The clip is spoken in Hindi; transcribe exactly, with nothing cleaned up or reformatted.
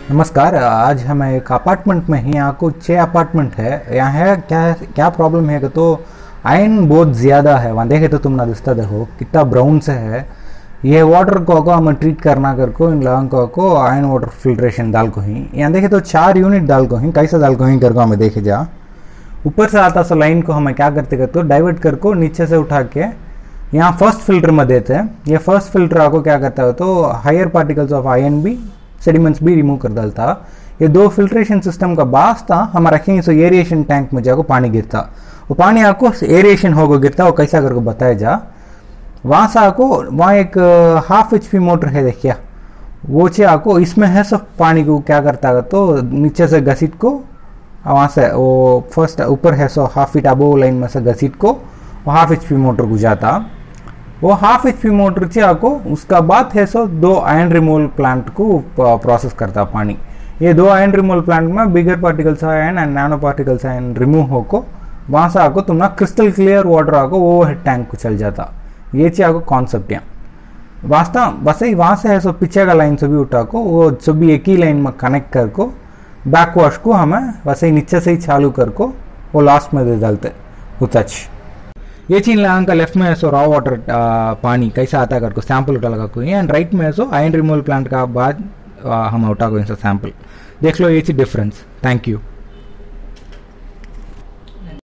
नमस्कार। आज हम एक अपार्टमेंट में ही, यहाँ को छः अपार्टमेंट है। यहाँ है क्या है क्या प्रॉब्लम है तो आयन बहुत ज़्यादा है। वहाँ देखे तो तुम ना दिखता देखो कितना ब्राउन से है। ये वाटर को को हम ट्रीट करना कर को इन लोगों को को आयन वाटर फिल्ट्रेशन डाल को ही यहाँ देखे तो चार यूनिट डाल को ही कैसा डाल को ही कर को हमें देखे जा। ऊपर से आता सा लाइन को हमें क्या करते करते डाइवर्ट कर को नीचे से उठा के यहाँ फर्स्ट फिल्टर में देते हैं। ये फर्स्ट फिल्टर आपको क्या करता है तो हायर पार्टिकल्स ऑफ आयन भी सेडिमेंट्स भी रिमूव कर डालता। ये दो फिल्ट्रेशन सिस्टम का बास था हम रखेंगे सो एरिएशन टैंक में जाको पानी गिरता। वो पानी आपको एरिएशन होगा गिरता वो कैसा करके बताया जा। वहाँ से आपको वहाँ एक हाफ एच पी मोटर है देखिए वो चे आपको इसमें है सब पानी को क्या करता है तो नीचे से घसीट को वहाँ से वो फर्स्ट ऊपर है so half feet above line में से घसीट को वो हाफ एच पी मोटर को जाता। वो हाफ एच पी मोटर से आपको उसका बाद है सो दो आयन रिमूवल प्लांट को प्रोसेस करता पानी। ये दो आयन रिमूवल प्लांट में bigger particles ion and nano particles ion remove होको वहाँ से आपको तुमना क्रिस्टल क्लियर वाटर आपको वो टैंक को चल जाता। ये चीज आपको कॉन्सेप्ट है वास्तव बस ही वहाँ से है सो पीछे का लाइन से भी उठा को वो सभी एक ही लाइन में कनेक्ट कर को बैक वॉश को हमें वैसे ही नीचे से ही चालू कर को वो लास्ट में दे डालते उतच। ये चीज लगा का लेफ्ट में है सो रॉ वाटर पानी कैसा आता कर को सैंपल उठा लगा कोई एंड राइट में है सो आयन रिमूवल प्लांट का बाद हम उठा को सैंपल देख लो ये चीज डिफरेंस। Thank you.